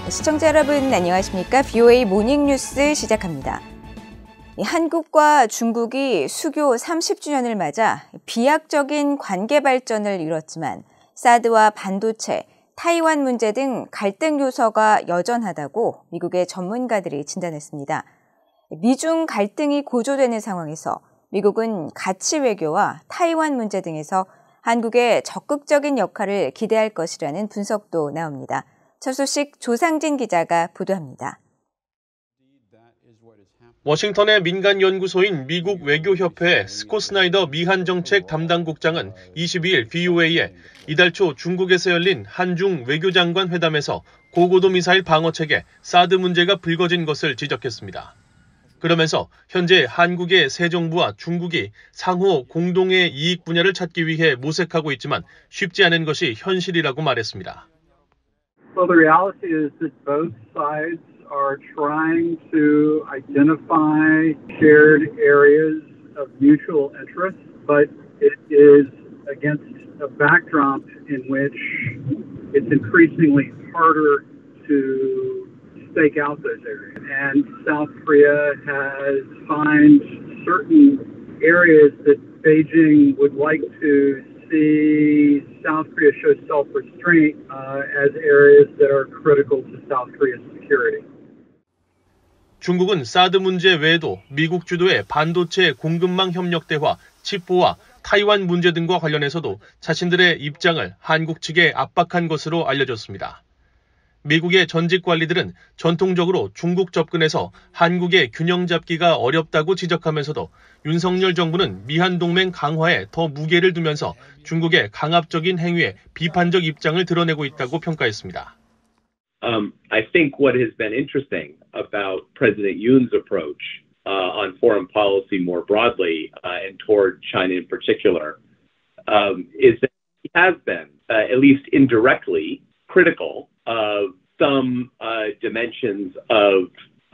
시청자 여러분 안녕하십니까? BOA 모닝뉴스 시작합니다. 한국과 중국이 수교 30주년을 맞아 비약적인 관계 발전을 이뤘지만 사드와 반도체, 타이완 문제 등 갈등 요소가 여전하다고 미국의 전문가들이 진단했습니다. 미중 갈등이 고조되는 상황에서 미국은 가치 외교와 타이완 문제 등에서 한국의 적극적인 역할을 기대할 것이라는 분석도 나옵니다. 첫 소식 조상진 기자가 보도합니다. 워싱턴의 민간 연구소인 미국 외교협회 스콧 스나이더 미한정책 담당국장은 22일 BOA에 이달 초 중국에서 열린 한중 외교장관 회담에서 고고도 미사일 방어체계 사드 문제가 불거진 것을 지적했습니다. 그러면서 현재 한국의 새 정부와 중국이 상호 공동의 이익 분야를 찾기 위해 모색하고 있지만 쉽지 않은 것이 현실이라고 말했습니다. Well, the reality is that both sides are trying to identify shared areas of mutual interest, but it is against a backdrop in which it's increasingly harder to stake out those areas. And South Korea has found certain areas that Beijing would like to see South Korea show self-restraint as areas that are critical to South Korea's security. 중국은 사드 문제 외에도 미국 주도의 반도체 공급망 협력 대화, 칩보와 타이완 문제 등과 관련해서도 자신들의 입장을 한국 측에 압박한 것으로 알려졌습니다. 미국의 전직 관리들은 전통적으로 중국 접근에서 한국의 균형 잡기가 어렵다고 지적하면서도 윤석열 정부는 미한 동맹 강화에 더 무게를 두면서 중국의 강압적인 행위에 비판적 입장을 드러내고 있다고 평가했습니다. I think what has been interesting about President Yoon's approach on foreign policy more broadly and toward China in particular is that he has been, at least indirectly, critical of some dimensions of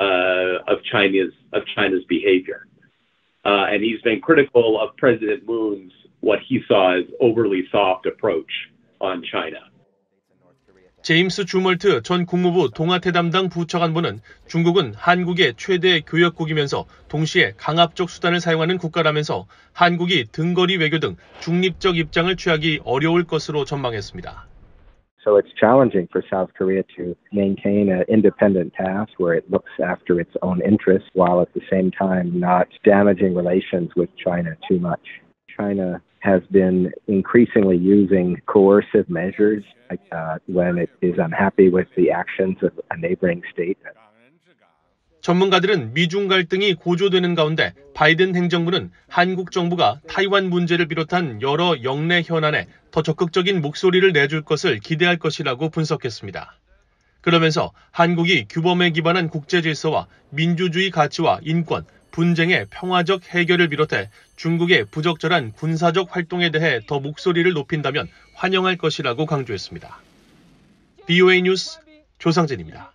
China's behavior, and he's been critical of President Moon's what he saw as overly soft approach on China. 제임스 주멀트 전 국무부 동아태 담당 부차관보는 중국은 한국의 최대 교역국이면서 동시에 강압적 수단을 사용하는 국가라면서 한국이 등거리 외교 등 중립적 입장을 취하기 어려울 것으로 전망했습니다. So it's challenging for South Korea to maintain an independent path where it looks after its own interests while at the same time not damaging relations with China too much. China has been increasingly using coercive measures when it is unhappy with the actions of a neighboring state. 전문가들은 미중 갈등이 고조되는 가운데 바이든 행정부는 한국 정부가 타이완 문제를 비롯한 여러 영내 현안에 더 적극적인 목소리를 내줄 것을 기대할 것이라고 분석했습니다. 그러면서 한국이 규범에 기반한 국제 질서와 민주주의 가치와 인권, 분쟁의 평화적 해결을 비롯해 중국의 부적절한 군사적 활동에 대해 더 목소리를 높인다면 환영할 것이라고 강조했습니다. BOA 뉴스 조상진입니다.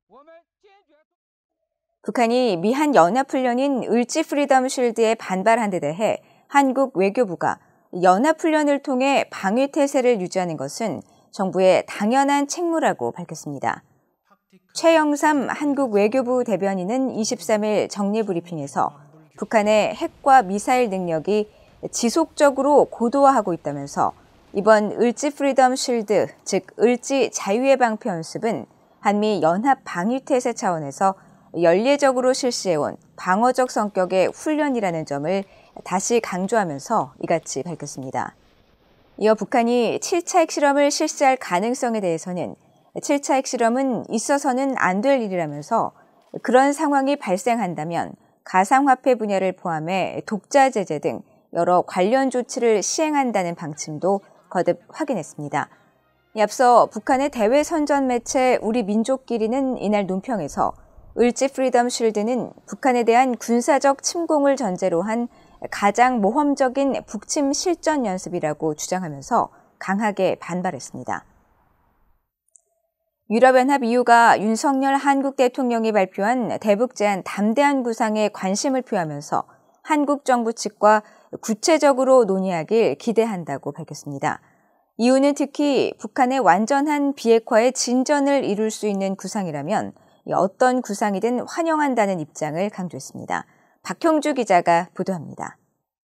북한이 미한 연합훈련인 을지 프리덤 쉴드에 반발한 데 대해 한국 외교부가 연합훈련을 통해 방위태세를 유지하는 것은 정부의 당연한 책무라고 밝혔습니다. 최영삼 한국 외교부 대변인은 23일 정례브리핑에서 북한의 핵과 미사일 능력이 지속적으로 고도화하고 있다면서 이번 을지 프리덤 쉴드, 즉 을지 자유의 방패 연습은 한미 연합 방위태세 차원에서 연례적으로 실시해온 방어적 성격의 훈련이라는 점을 다시 강조하면서 이같이 밝혔습니다. 이어 북한이 7차 핵실험을 실시할 가능성에 대해서는 7차 핵실험은 있어서는 안 될 일이라면서 그런 상황이 발생한다면 가상화폐 분야를 포함해 독자 제재 등 여러 관련 조치를 시행한다는 방침도 거듭 확인했습니다. 앞서 북한의 대외 선전 매체 우리 민족끼리는 이날 논평에서 을지 프리덤 쉴드는 북한에 대한 군사적 침공을 전제로 한 가장 모험적인 북침 실전 연습이라고 주장하면서 강하게 반발했습니다. 유럽연합 EU가 윤석열 한국 대통령이 발표한 대북 제한 담대한 구상에 관심을 표하면서 한국 정부 측과 구체적으로 논의하길 기대한다고 밝혔습니다. 이유는 특히 북한의 완전한 비핵화의 진전을 이룰 수 있는 구상이라면 어떤 구상이든 환영한다는 입장을 강조했습니다. 박형주 기자가 보도합니다.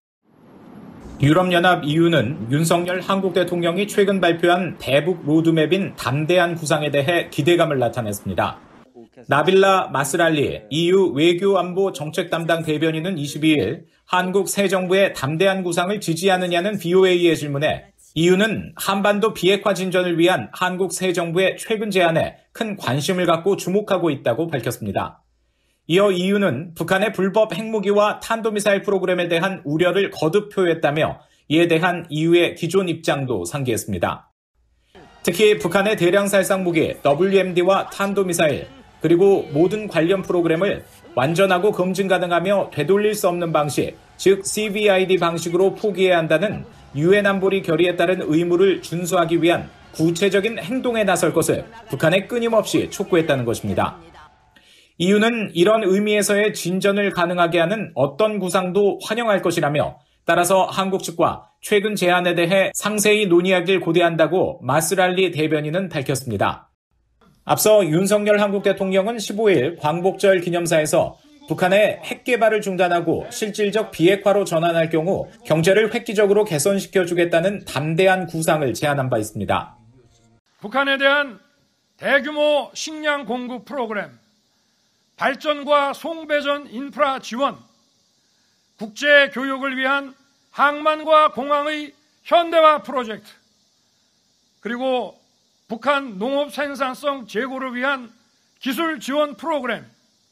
유럽연합 EU는 윤석열 한국 대통령이 최근 발표한 대북 로드맵인 담대한 구상에 대해 기대감을 나타냈습니다. 나빌라 마스랄리 EU 외교안보 정책 담당 대변인은 22일 한국 새 정부의 담대한 구상을 지지하느냐는 VOA의 질문에 EU는 한반도 비핵화 진전을 위한 한국 새 정부의 최근 제안에 큰 관심을 갖고 주목하고 있다고 밝혔습니다. 이어 EU는 북한의 불법 핵무기와 탄도미사일 프로그램에 대한 우려를 거듭 표했다며 이에 대한 EU의 기존 입장도 상기했습니다. 특히 북한의 대량 살상 무기 WMD와 탄도미사일 그리고 모든 관련 프로그램을 완전하고 검증 가능하며 되돌릴 수 없는 방식, 즉 CVID 방식으로 포기해야 한다는 유엔 안보리 결의에 따른 의무를 준수하기 위한 구체적인 행동에 나설 것을 북한에 끊임없이 촉구했다는 것입니다. EU는 이런 의미에서의 진전을 가능하게 하는 어떤 구상도 환영할 것이라며 따라서 한국 측과 최근 제안에 대해 상세히 논의하길 고대한다고 마스랄리 대변인은 밝혔습니다. 앞서 윤석열 한국 대통령은 15일 광복절 기념사에서 북한의 핵 개발을 중단하고 실질적 비핵화로 전환할 경우 경제를 획기적으로 개선시켜주겠다는 담대한 구상을 제안한 바 있습니다. 북한에 대한 대규모 식량 공급 프로그램, 발전과 송배전 인프라 지원, 국제 교육을 위한 항만과 공항의 현대화 프로젝트, 그리고 북한 농업 생산성 제고를 위한 기술 지원 프로그램,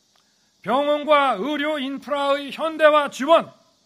병원과 의료 인프라의 현대화 지원,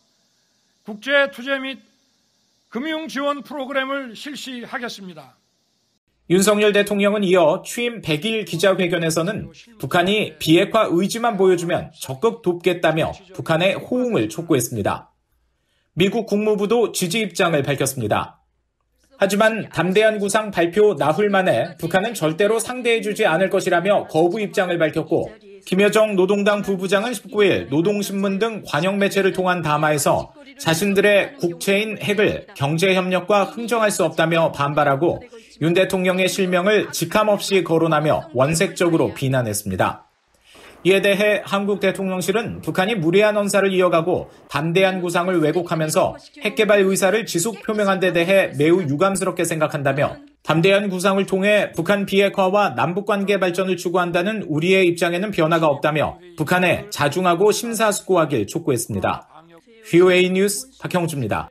국제 투자 및 금융 지원 프로그램을 실시하겠습니다. 윤석열 대통령은 이어 취임 100일 기자회견에서는 북한이 비핵화 의지만 보여주면 적극 돕겠다며 북한의 호응을 촉구했습니다. 미국 국무부도 지지 입장을 밝혔습니다. 하지만 담대한 구상 발표 나흘 만에 북한은 절대로 상대해주지 않을 것이라며 거부 입장을 밝혔고 김여정 노동당 부부장은 19일 노동신문 등 관영 매체를 통한 담화에서 자신들의 국채인 핵을 경제협력과 흥정할 수 없다며 반발하고 윤 대통령의 실명을 직함없이 거론하며 원색적으로 비난했습니다. 이에 대해 한국 대통령실은 북한이 무례한 언사를 이어가고 담대한 구상을 왜곡하면서 핵개발 의사를 지속 표명한 데 대해 매우 유감스럽게 생각한다며 담대한 구상을 통해 북한 비핵화와 남북관계 발전을 추구한다는 우리의 입장에는 변화가 없다며 북한에 자중하고 심사숙고하길 촉구했습니다. VOA 뉴스 박형주입니다.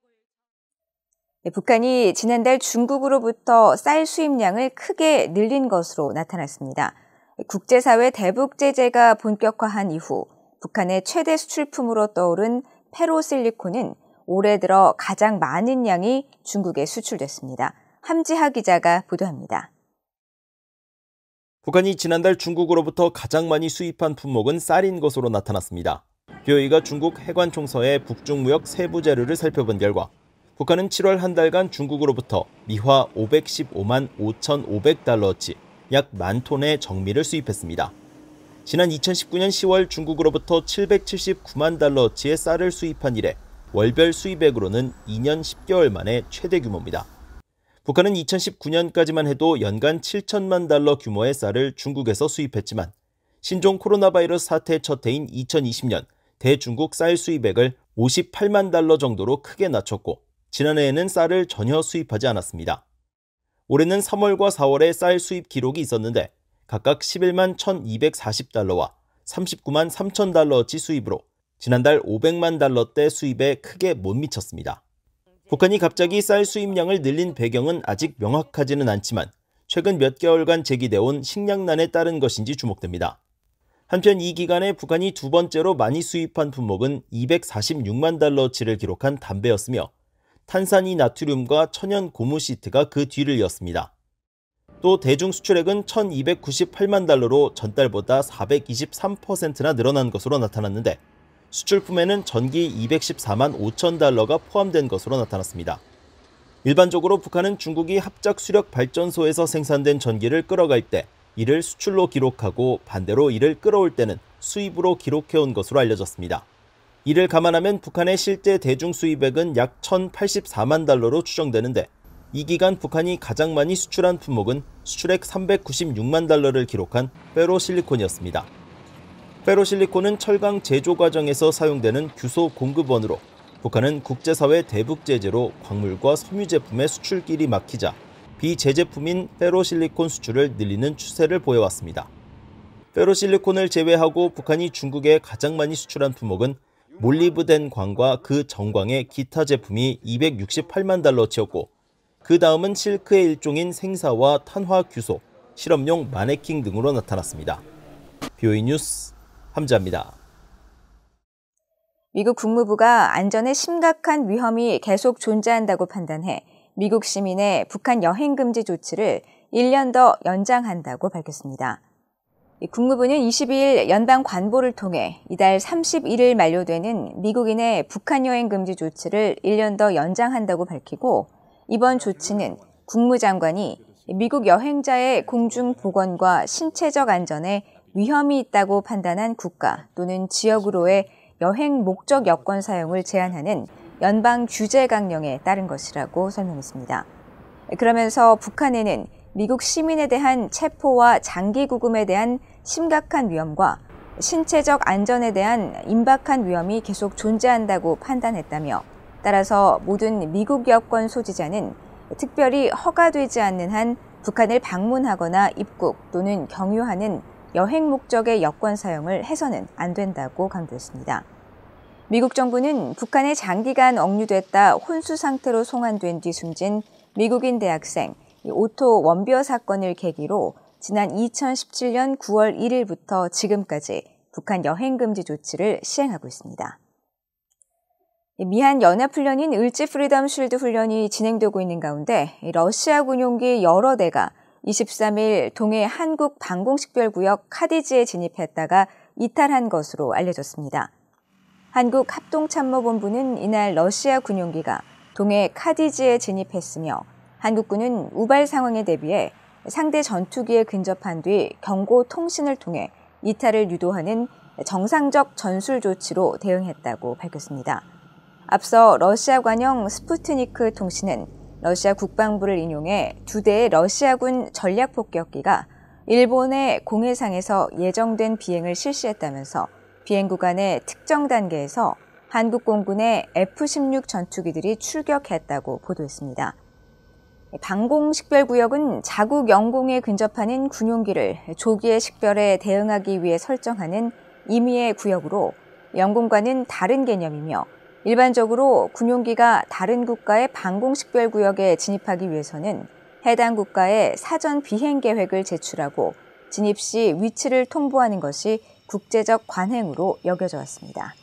북한이 지난달 중국으로부터 쌀 수입량을 크게 늘린 것으로 나타났습니다. 국제사회 대북 제재가 본격화한 이후 북한의 최대 수출품으로 떠오른 페로실리콘은 올해 들어 가장 많은 양이 중국에 수출됐습니다. 함지하 기자가 보도합니다. 북한이 지난달 중국으로부터 가장 많이 수입한 품목은 쌀인 것으로 나타났습니다. BOA가 중국 해관총서의 북중무역 세부 자료를 살펴본 결과 북한은 7월 한 달간 중국으로부터 미화 515만 5,500달러어치 약 10,000톤의 정미를 수입했습니다. 지난 2019년 10월 중국으로부터 779만 달러어치의 쌀을 수입한 이래 월별 수입액으로는 2년 10개월 만에 최대 규모입니다. 북한은 2019년까지만 해도 연간 7천만 달러 규모의 쌀을 중국에서 수입했지만 신종 코로나 바이러스 사태 첫 해인 2020년 대중국 쌀 수입액을 58만 달러 정도로 크게 낮췄고 지난해에는 쌀을 전혀 수입하지 않았습니다. 올해는 3월과 4월에 쌀 수입 기록이 있었는데 각각 11만 1,240달러와 39만 3천 달러어치 수입으로 지난달 500만 달러대 수입에 크게 못 미쳤습니다. 북한이 갑자기 쌀 수입량을 늘린 배경은 아직 명확하지는 않지만 최근 몇 개월간 제기돼온 식량난에 따른 것인지 주목됩니다. 한편 이 기간에 북한이 두 번째로 많이 수입한 품목은 246만 달러어치를 기록한 담배였으며 탄산이 나트륨과 천연 고무 시트가 그 뒤를 이었습니다. 또 대중 수출액은 1,298만 달러로 전달보다 423%나 늘어난 것으로 나타났는데 수출품에는 전기 214만 5천 달러가 포함된 것으로 나타났습니다. 일반적으로 북한은 중국이 합작 수력 발전소에서 생산된 전기를 끌어갈 때 이를 수출로 기록하고 반대로 이를 끌어올 때는 수입으로 기록해온 것으로 알려졌습니다. 이를 감안하면 북한의 실제 대중 수입액은 약 1,084만 달러로 추정되는데 이 기간 북한이 가장 많이 수출한 품목은 수출액 396만 달러를 기록한 페로실리콘이었습니다. 페로실리콘은 철강 제조 과정에서 사용되는 규소 공급원으로 북한은 국제사회 대북 제재로 광물과 섬유 제품의 수출길이 막히자 비제제품인 페로실리콘 수출을 늘리는 추세를 보여왔습니다. 페로실리콘을 제외하고 북한이 중국에 가장 많이 수출한 품목은 몰리브덴광과 그 정광의 기타 제품이 268만 달러치였고 그 다음은 실크의 일종인 생사와 탄화 규소, 실험용 마네킹 등으로 나타났습니다. BOE 뉴스 함자입니다. 미국 국무부가 안전에 심각한 위험이 계속 존재한다고 판단해 미국 시민의 북한 여행 금지 조치를 1년 더 연장한다고 밝혔습니다. 국무부는 22일 연방 관보를 통해 이달 31일 만료되는 미국인의 북한 여행 금지 조치를 1년 더 연장한다고 밝히고 이번 조치는 국무장관이 미국 여행자의 공중 보건과 신체적 안전에 위험이 있다고 판단한 국가 또는 지역으로의 여행 목적 여권 사용을 제한하는 연방 규제 강령에 따른 것이라고 설명했습니다. 그러면서 북한에는 미국 시민에 대한 체포와 장기 구금에 대한 심각한 위험과 신체적 안전에 대한 임박한 위험이 계속 존재한다고 판단했다며 따라서 모든 미국 여권 소지자는 특별히 허가되지 않는 한 북한을 방문하거나 입국 또는 경유하는 여행 목적의 여권 사용을 해서는 안 된다고 강조했습니다. 미국 정부는 북한에 장기간 억류됐다 혼수 상태로 송환된 뒤 숨진 미국인 대학생 오토 원비어 사건을 계기로 지난 2017년 9월 1일부터 지금까지 북한 여행 금지 조치를 시행하고 있습니다. 미한 연합훈련인 을지 프리덤 쉴드 훈련이 진행되고 있는 가운데 러시아 군용기 여러 대가 23일 동해 한국 방공식별구역 카디지에 진입했다가 이탈한 것으로 알려졌습니다. 한국합동참모본부는 이날 러시아 군용기가 동해 카디지에 진입했으며 한국군은 우발 상황에 대비해 상대 전투기에 근접한 뒤 경고 통신을 통해 이탈을 유도하는 정상적 전술 조치로 대응했다고 밝혔습니다. 앞서 러시아 관영 스푸트니크 통신은 러시아 국방부를 인용해 2대의 러시아군 전략폭격기가 일본의 공해상에서 예정된 비행을 실시했다면서 비행 구간의 특정 단계에서 한국 공군의 F-16 전투기들이 출격했다고 보도했습니다. 방공식별구역은 자국 영공에 근접하는 군용기를 조기의 식별에 대응하기 위해 설정하는 임의의 구역으로 영공과는 다른 개념이며 일반적으로 군용기가 다른 국가의 방공식별구역에 진입하기 위해서는 해당 국가에 사전 비행 계획을 제출하고 진입 시 위치를 통보하는 것이 국제적 관행으로 여겨져 왔습니다.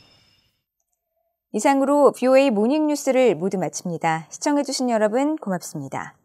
이상으로 BOA 모닝뉴스를 모두 마칩니다. 시청해주신 여러분 고맙습니다.